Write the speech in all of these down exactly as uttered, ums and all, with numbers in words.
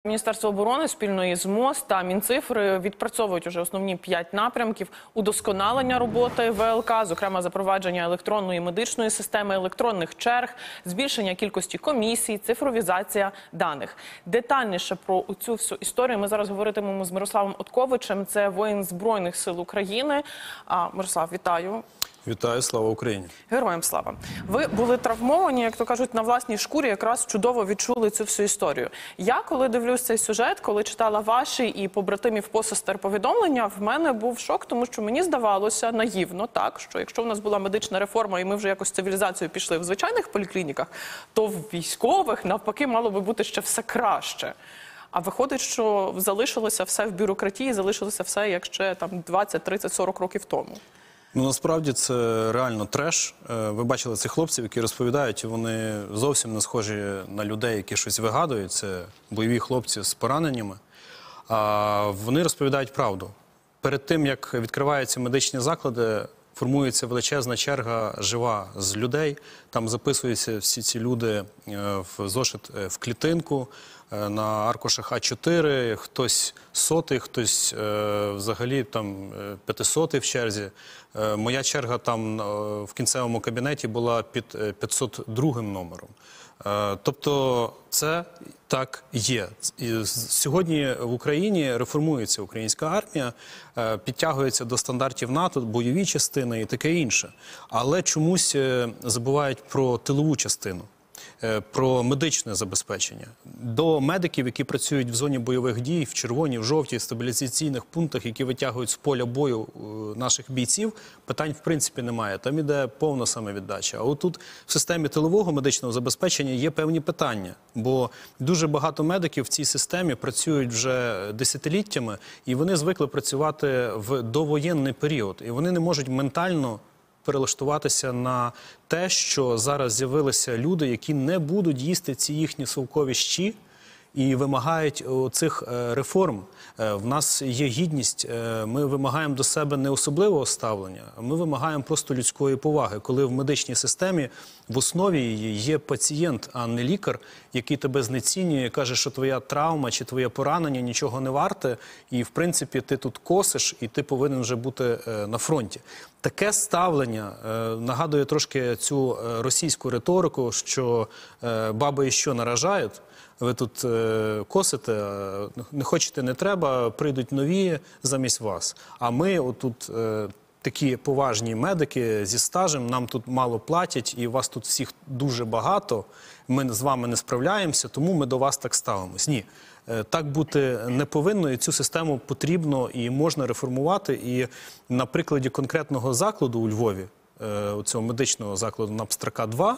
Міністерство оборони спільно із МОЗ та Мінцифри відпрацьовують уже основні п'ять напрямків удосконалення роботи ВЛК, зокрема запровадження електронної медичної системи, електронних черг, збільшення кількості комісій, цифровізація даних. Детальніше про цю всю історію ми зараз говоритимемо з Мирославом Отковичем, це воїн Збройних сил України. А, Мирослав, вітаю. Вітаю, слава Україні. Героям слава. Ви були травмовані, як то кажуть, на власній шкурі, якраз чудово відчули цю всю історію. Я, коли дивлюсь цей сюжет, коли читала ваші і побратимів посестер повідомлення, в мене був шок, тому що мені здавалося наївно так, що якщо в нас була медична реформа і ми вже якось цивілізацію пішли в звичайних поліклініках, то в військових навпаки мало би бути ще все краще. А виходить, що залишилося все в бюрократії, залишилося все, як ще там двадцять, тридцять, сорок років тому. Ну, насправді це реально треш. Ви бачили цих хлопців, які розповідають, і вони зовсім не схожі на людей, які щось вигадують. Це бойові хлопці з пораненнями. А вони розповідають правду. Перед тим, як відкриваються медичні заклади, формується величезна черга жива з людей. Там записуються всі ці люди в зошит, в клітинку, на аркушах А чотири, хтось сотий, хтось е, взагалі там п'ятисотий в черзі. Е, моя черга там е, в кінцевому кабінеті була під п'ятсот другим номером. Е, тобто це так є. І сьогодні в Україні реформується українська армія, е, підтягується до стандартів НАТО, бойові частини і таке інше. Але чомусь е, забувають про тилову частину. Про медичне забезпечення. До медиків, які працюють в зоні бойових дій, в червоній, в жовтій, стабілізаційних пунктах, які витягують з поля бою наших бійців, питань в принципі немає. Там іде повна самовіддача. А отут в системі тилового медичного забезпечення є певні питання. Бо дуже багато медиків в цій системі працюють вже десятиліттями, і вони звикли працювати в довоєнний період. І вони не можуть ментально перелаштуватися на те, що зараз з'явилися люди, які не будуть їсти ці їхні совкові щі і вимагають цих реформ. В нас є гідність, ми вимагаємо до себе не особливого ставлення, а ми вимагаємо просто людської поваги, коли в медичній системі в основі її є пацієнт, а не лікар, який тебе знецінює, каже, що твоя травма чи твоє поранення нічого не варте, і в принципі ти тут косиш, і ти повинен вже бути на фронті. Таке ставлення нагадує трошки цю російську риторику, що баби і що наражають. Ви тут е, косите, не хочете, не треба, прийдуть нові замість вас. А ми отут е, такі поважні медики зі стажем, нам тут мало платять, і вас тут всіх дуже багато, ми з вами не справляємося, тому ми до вас так ставимось. Ні, е, так бути не повинно, і цю систему потрібно і можна реформувати. І на прикладі конкретного закладу у Львові, цього медичного закладу НАПСТРАКа два,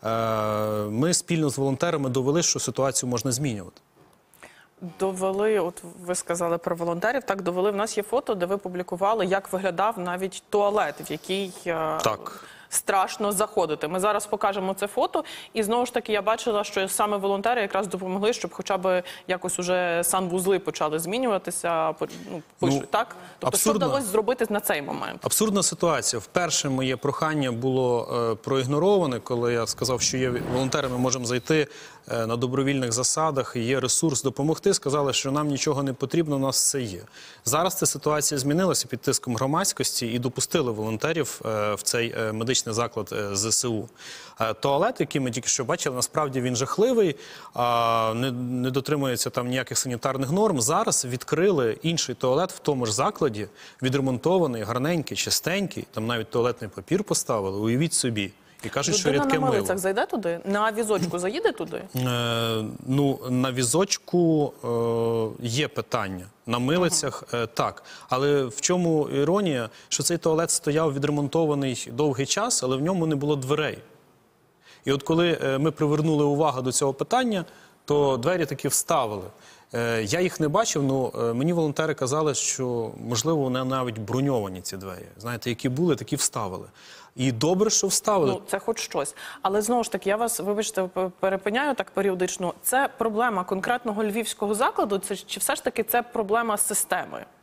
ми спільно з волонтерами довели, що ситуацію можна змінювати. Довели, от ви сказали про волонтерів, так, довели. В нас є фото, де ви публікували, як виглядав навіть туалет, в який так. страшно заходити. Ми зараз покажемо це фото, і знову ж таки я бачила, що саме волонтери якраз допомогли, щоб хоча б якось уже санвузли почали змінюватися, ну, пишуть, ну, так? Тобто, абсурдно, що вдалося зробити на цей момент? Абсурдна ситуація. Вперше моє прохання було е, проігнороване, коли я сказав, що є волонтери, ми можемо зайти е, на добровільних засадах, є ресурс допомогти. Сказали, що нам нічого не потрібно, у нас все є. Зараз ця ситуація змінилася під тиском громадськості і допустили волонтерів е, в цей е, медичний заклад ЗСУ. Туалет, який ми тільки що бачили, насправді він жахливий, не, не дотримується там ніяких санітарних норм. Зараз відкрили інший туалет в тому ж закладі, відремонтований, гарненький, чистенький, там навіть туалетний папір поставили, уявіть собі. І кажуть, що рідке мило. На милицях зайде туди? На візочку заїде туди? Е, ну, на візочку е, є питання. На милицях ага. е, так. Але в чому іронія, що цей туалет стояв відремонтований довгий час, але в ньому не було дверей. І от коли е, ми привернули увагу до цього питання, то двері таки вставили. Е, я їх не бачив, але мені волонтери казали, що, можливо, вони навіть броньовані, ці двері. Знаєте, які були, такі вставили. І добре, що вставили. Ну, це хоч щось. Але знову ж таки, я вас, вибачте, перепиняю так періодично. Це проблема конкретного львівського закладу, це, чи все ж таки це проблема системи?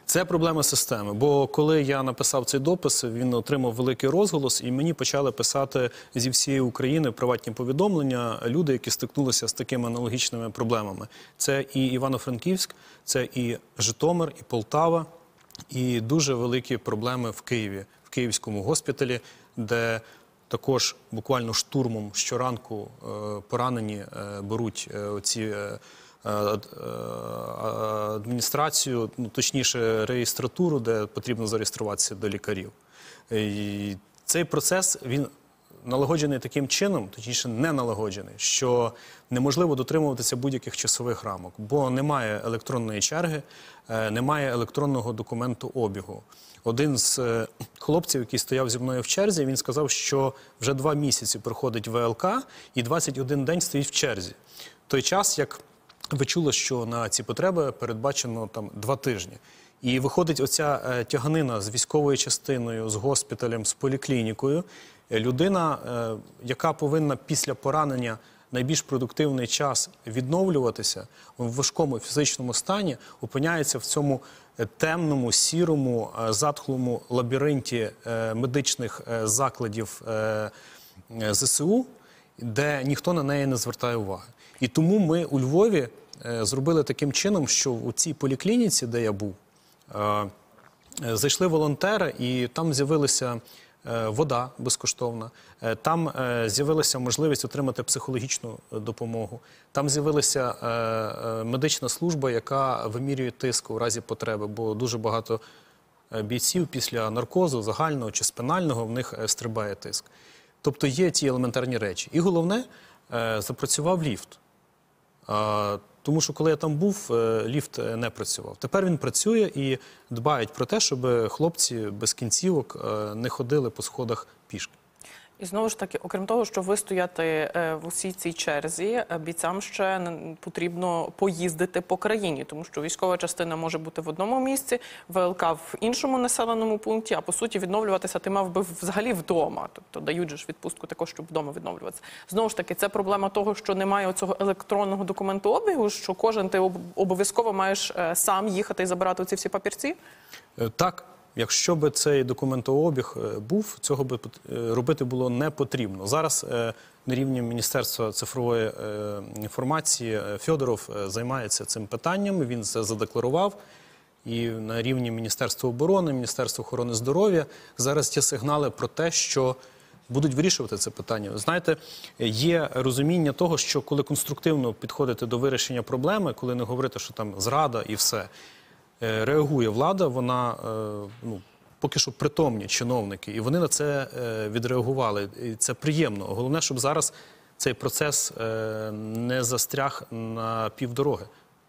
Це проблема системи, бо коли я написав цей допис, він отримав великий розголос, і мені почали писати зі всієї України приватні повідомлення люди, які стикнулися з такими аналогічними проблемами. Це і Івано-Франківськ, це і Житомир, і Полтава, і дуже великі проблеми в Києві, в Київському госпіталі, де також буквально штурмом щоранку е, поранені е, беруть е, оці е, адміністрацію, ну, точніше реєстратуру, де потрібно зареєструватися до лікарів. І цей процес, він налагоджений таким чином, точніше не налагоджений, що неможливо дотримуватися будь-яких часових рамок, бо немає електронної черги, немає електронного документу обігу. Один з хлопців, який стояв зі мною в черзі, він сказав, що вже два місяці проходить ВЛК і двадцять один день стоїть в черзі. В той час, як ви чули, що на ці потреби передбачено там два тижні. І виходить оця е, тяганина з військовою частиною, з госпіталем, з поліклінікою. Е, людина, е, яка повинна після поранення найбільш продуктивний час відновлюватися, в важкому фізичному стані опиняється в цьому темному, сірому, е, затхлому лабіринті е, медичних е, закладів е, ЗСУ, де ніхто на неї не звертає уваги. І тому ми у Львові е, зробили таким чином, що у цій поліклініці, де я був, е, е, зайшли волонтери, і там з'явилася е, вода безкоштовна, е, там е, з'явилася можливість отримати психологічну допомогу, там з'явилася е, е, медична служба, яка вимірює тиск у разі потреби, бо дуже багато бійців після наркозу, загального чи спинального, в них е, стрибає тиск. Тобто є ті елементарні речі. І головне, е, запрацював ліфт. Е, тому що коли я там був, е, ліфт не працював. Тепер він працює і дбають про те, щоб хлопці без кінцівок е, не ходили по сходах пішки. І знову ж таки, окрім того, що ви стояти е, в усій цій черзі, е, бійцям ще не- потрібно поїздити по країні, тому що військова частина може бути в одному місці, ВЛК в іншому населеному пункті, а по суті відновлюватися ти мав би взагалі вдома. Тобто дають же ж відпустку також, щоб вдома відновлюватися. Знову ж таки, це проблема того, що немає цього електронного документообігу, що кожен ти об- обов'язково маєш е, сам їхати і забирати ці всі папірці? Е, Так, якщо б цей документообіг е, був, цього б пот- е, робити було не потрібно. Зараз е, на рівні Міністерства цифрової е, інформації е, Фьодоров е, займається цим питанням, він це задекларував. І на рівні Міністерства оборони, Міністерства охорони здоров'я зараз є сигнали про те, що будуть вирішувати це питання. Знаєте, є розуміння того, що коли конструктивно підходити до вирішення проблеми, коли не говорити, що там зрада і все, е, реагує влада, вона, е, ну, поки що притомні чиновники, і вони на це е, відреагували. І це приємно. Головне, щоб зараз цей процес е, не застряг на півдороги.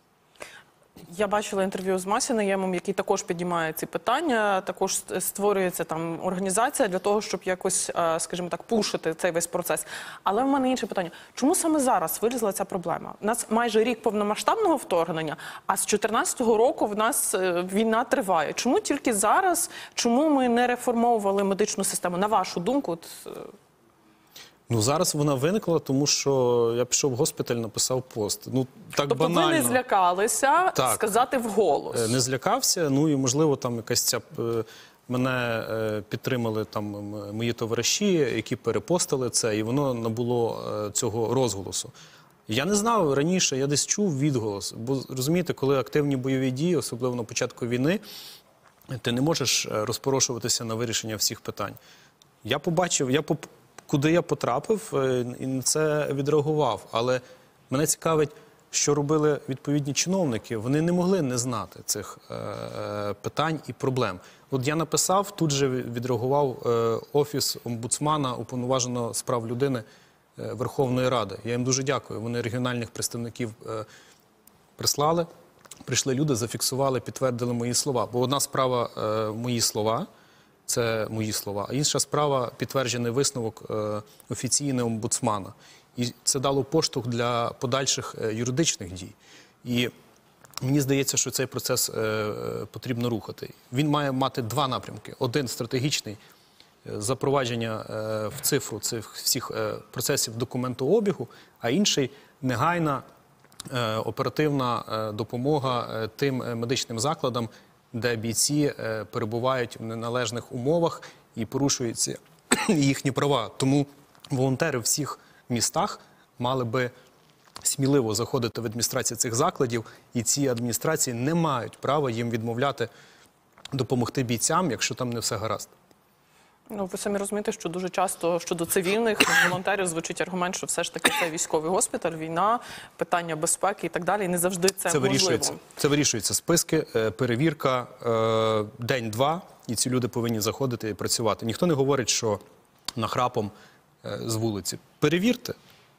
Я бачила інтерв'ю з Масінаємом, який також піднімає ці питання, також створюється там організація для того, щоб якось, е, скажімо так, пушити цей весь процес. Але в мене інше питання. Чому саме зараз вилізла ця проблема? У нас майже рік повномасштабного вторгнення, а з чотирнадцятого року в нас е, війна триває. Чому тільки зараз? Чому ми не реформовували медичну систему? На вашу думку, от, е, Ну, зараз вона виникла, тому що я пішов в госпіталь, написав пост. Ну, так тобто банально. ви не злякалися Так. сказати вголос? Е, Не злякався, ну і, можливо, там якась ця... е, Мене е, підтримали там м- мої товариші, які перепостили це, і воно набуло е, цього розголосу. Я не знав раніше, я десь чув відголос. Бо, розумієте, коли активні бойові дії, особливо на початку війни, ти не можеш е, розпорошуватися на вирішення всіх питань. Я побачив, я поп... куди я потрапив, е, і на це відреагував. Але мене цікавить, що робили відповідні чиновники. Вони не могли не знати цих е, е, питань і проблем. От я написав, тут же відреагував е, Офіс омбудсмана, уповноваженого з прав людини е, Верховної Ради. Я їм дуже дякую. Вони регіональних представників е, прислали, прийшли люди, зафіксували, підтвердили мої слова. Бо одна справа е, мої слова, це мої слова, а інша справа підтверджений висновок е, офіційний омбудсмана. І це дало поштовх для подальших е, юридичних дій. І мені здається, що цей процес е, е, потрібно рухати. Він має мати два напрямки. Один стратегічний е, – запровадження е, в цифру цих всіх е, процесів документообігу, а інший – негайна е, оперативна е, допомога е, тим е, медичним закладам, де бійці е, перебувають в неналежних умовах і порушуються їхні права. Тому волонтери в всіх містах мали би сміливо заходити в адміністрації цих закладів, і ці адміністрації не мають права їм відмовляти допомогти бійцям, якщо там не все гаразд. Ну, ви самі розумієте, що дуже часто щодо цивільних волонтерів звучить аргумент, що все ж таки це військовий госпіталь, війна, питання безпеки і так далі. І не завжди це, Це можливо. вирішується. Це вирішується списки, е, перевірка, е, день-два, і ці люди повинні заходити і працювати. Ніхто не говорить, що нахрапом е, з вулиці. Перевірте.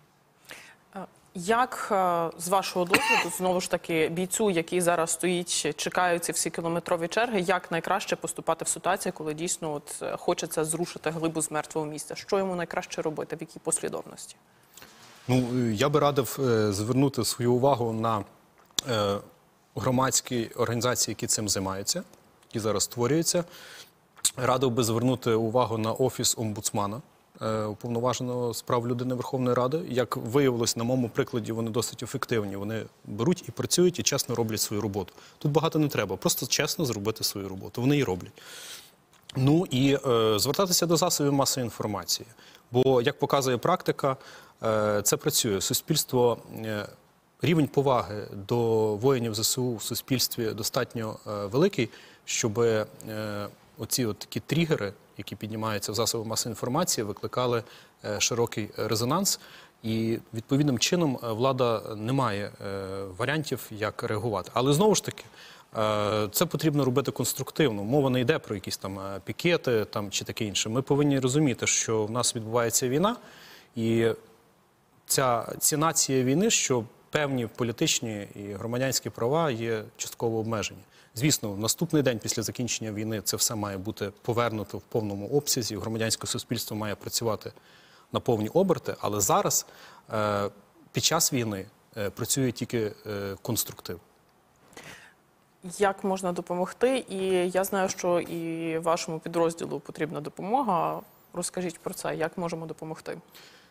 Як, е, з вашого досвіду, знову ж таки, бійцю, який зараз стоїть, чекають ці всі кілометрові черги, як найкраще поступати в ситуації, коли дійсно от, е, хочеться зрушити глибу з мертвого місця? Що йому найкраще робити, в якій послідовності? Ну, е, я би радив е, звернути свою увагу на е, громадські організації, які цим займаються, які зараз створюються. Радив би звернути увагу на Офіс омбудсмана, е, уповноваженого з прав людини Верховної Ради. Як виявилось, на моєму прикладі, вони досить ефективні. Вони беруть і працюють, і чесно роблять свою роботу. Тут багато не треба, просто чесно зробити свою роботу. Вони її роблять. Ну і е, звертатися до засобів масової інформації. Бо, як показує практика, е, це працює. Суспільство, е, рівень поваги до воїнів ЗСУ в суспільстві достатньо е, великий, щоб е, оці от такі тригери, які піднімаються в засобах масової інформації, викликали е, широкий резонанс. І відповідним чином е, влада не має е, варіантів, як реагувати. Але знову ж таки, е, це потрібно робити конструктивно. Мова не йде про якісь там е, пікети там, чи таке інше. Ми повинні розуміти, що в нас відбувається війна, і ця ціна цієї війни, що певні політичні і громадянські права є частково обмежені. Звісно, в наступний день після закінчення війни це все має бути повернуто в повному обсязі, громадянське суспільство має працювати на повні оберти, але зараз е, під час війни е, працює тільки е, конструктив. Як можна допомогти? І я знаю, що і вашому підрозділу потрібна допомога. Розкажіть про це, як можемо допомогти?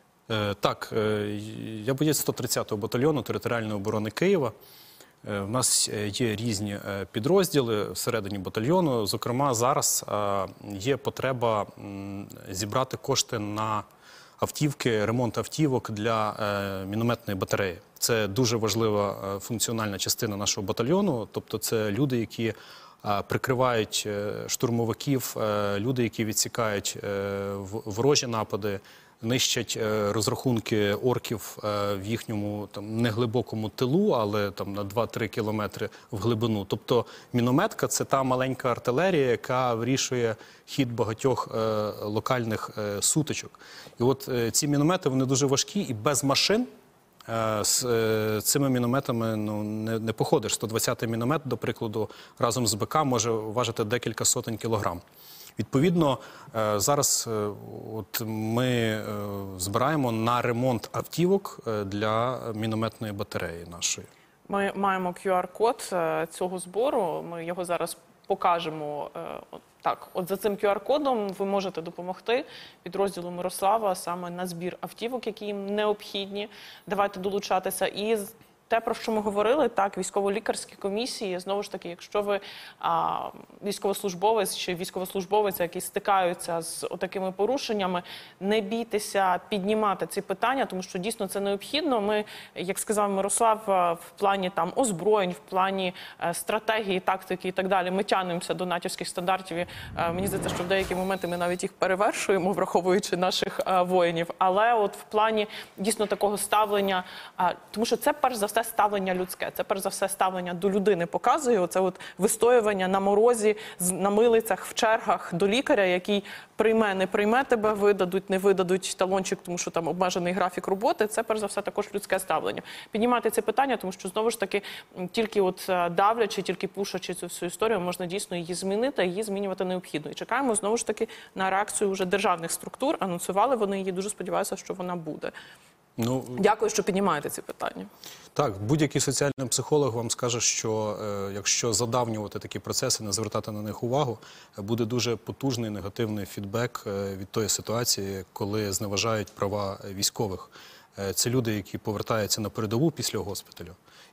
Е, так, е, я боєць сто тридцятого батальйону територіальної оборони Києва. Е, в нас є різні е, підрозділи всередині батальйону. Зокрема, зараз е, є потреба м, зібрати кошти на автівки, ремонт автівок для е, мінометної батареї. Це дуже важлива е, функціональна частина нашого батальйону. Тобто це люди, які е, прикривають е, штурмовиків, е, люди, які відсікають е, ворожі напади, нищать е, розрахунки орків е, в їхньому там неглибокому тилу, але там на два-три кілометри в глибину. Тобто мінометка – це та маленька артилерія, яка вирішує хід багатьох е, локальних е, сутичок. І от е, ці міномети, вони дуже важкі, і без машин е, з е, цими мінометами ну, не, не походиш. сто двадцятий міномет, до прикладу, разом з БК може важити декілька сотень кілограм. Відповідно, е, зараз е, от ми е, збираємо на ремонт автівок е, для мінометної батареї нашої. Ми маємо кю ар-код е, цього збору, ми його зараз покажемо. е, от Так, от за цим кю ар-кодом ви можете допомогти підрозділу Мирослава саме на збір автівок, які їм необхідні. Давайте долучатися. І те, про що ми говорили, так, військово-лікарські комісії, знову ж таки, якщо ви а, військовослужбовець чи військовослужбовець, які стикаються з отакими порушеннями, не бійтеся піднімати ці питання, тому що дійсно це необхідно. Ми, як сказав Мирослав, в плані там озброєнь, в плані е, стратегії, тактики і так далі, ми тягнемося до натівських стандартів. І, е, мені здається, що в деякі моменти ми навіть їх перевершуємо, враховуючи наших е, воїнів. Але от в плані дійсно такого ставлення, е, тому що це перш за все ставлення людське, це перш за все ставлення до людини показує, оце от вистоювання на морозі, на милицях, в чергах до лікаря, який прийме, не прийме тебе, видадуть, не видадуть талончик, тому що там обмежений графік роботи, це перш за все також людське ставлення. Піднімати ці питання, тому що знову ж таки тільки от давлячи, тільки пушачи цю всю історію, можна дійсно її змінити, а її змінювати необхідно. І чекаємо знову ж таки на реакцію вже державних структур, анонсували вони її, дуже сподіваюся, що вона буде. Ну, дякую, що піднімаєте ці питання. Так, будь-який соціальний психолог вам скаже, що е, якщо задавнювати такі процеси, не звертати на них увагу, буде дуже потужний негативний фідбек е, від тої ситуації, коли зневажають права військових. Е, це люди, які повертаються на передову після госпіталю.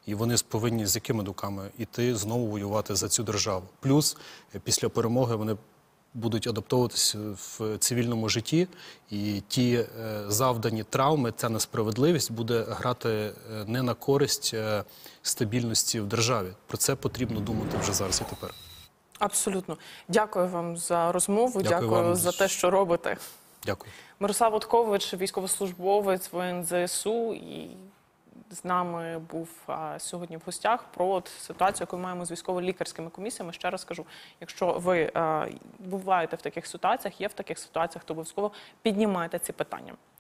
і вони повинні з якими думками йти знову воювати за цю державу. Плюс е, після перемоги вони будуть адаптовуватися в цивільному житті, і ті е, завдані травми, ця несправедливість буде грати е, не на користь е, стабільності в державі. Про це потрібно думати вже зараз і тепер. Абсолютно. Дякую вам за розмову, Дякую дякую, вам. за те, що робите. Дякую. Мирослав Откович, військовослужбовець В Н З С У, і з нами був а, сьогодні в гостях про от ситуацію, яку ми маємо з військово-лікарськими комісіями. Ще раз кажу, якщо ви а, буваєте в таких ситуаціях, є в таких ситуаціях, то обов'язково піднімайте ці питання.